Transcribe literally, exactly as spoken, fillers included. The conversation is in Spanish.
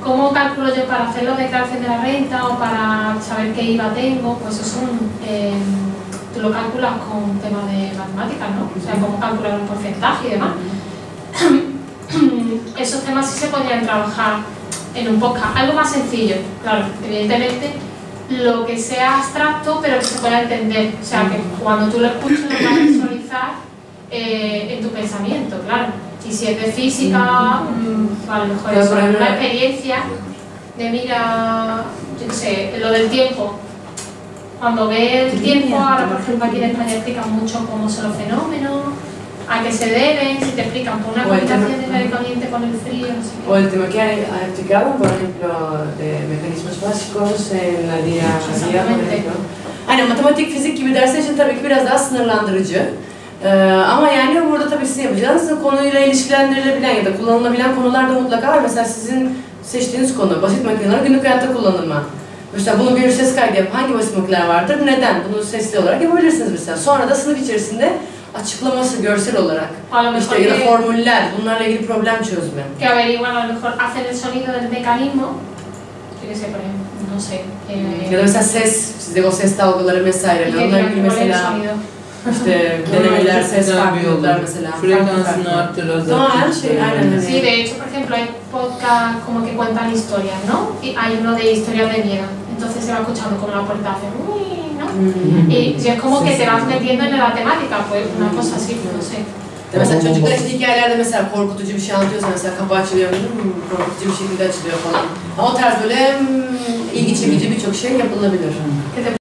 ¿Cómo calculo yo para hacer la declaración de la renta o para saber qué I V A tengo? Pues eso es un, eh, tú lo calculas con temas de matemáticas, ¿no? O sea, cómo calcular un porcentaje y demás. Esos temas sí se podrían trabajar en un podcast. Algo más sencillo, claro, evidentemente, lo que sea abstracto pero que se pueda entender. O sea, que cuando tú lo escuchas lo vas a visualizar eh, en tu pensamiento, claro. Y si es de física, mmm, a lo mejor es una experiencia de mira, yo qué sé, lo del tiempo. Cuando ve el tiempo, ahora por ejemplo aquí en España explican mucho cómo son los fenómenos, a qué se deben, si te explican por una combinación de aire caliente con el frío, no sé qué. O el tema que ha explicado, por ejemplo, de mecanismos básicos en la día a día, por ejemplo. Aynen, matematik, fizik gibi dersler için tabii ki biraz daha sınırlandırıcı. Ee, ama yani burada tabii sizin yapacağınız konuyla ilişkilendirilebilen ya da kullanılabilen konular da mutlaka var. Mesela sizin seçtiğiniz konu, basit makineler günlük hayatta kullanılma. Mesela bunu bir ses kaydı yap, hangi basit makineler vardır, neden? Bunu sesli olarak yapabilirsiniz mesela. Sonra da sınıf içerisinde açıklaması görsel olarak, işte ya da formüller, bunlarla ilgili problem çözme. Que averiguan, a lo mejor hacen el sonido del mecanismo, yo qué sé, por ejemplo, no sé. Eh, ya da mesela ses, sizde o ses dalgaları vesaire. Onunla ilgili mesela işte denemeler, ses farklılıklar mesela. Frekansını arttırır. Tamam, her şey aynen. Sí, de hecho, por ejemplo, hay podcasts como que cuentan historias, ¿no? Y hay uno de historias de miedo, entonces se va escuchando como la puerta hace uy, ¿no? Mm-hmm. Y es como que te vas metiendo en la temática, pues una cosa así, no sé. Mesela çocuklar için hikayelerde mesela korkutucu bir şey anlatıyorsa mesela kapı açılıyor, hmm, korkutucu bir şekilde açılıyor falan. O tarz böyle hmm, ilgi çekici birçok şey yapılabilir.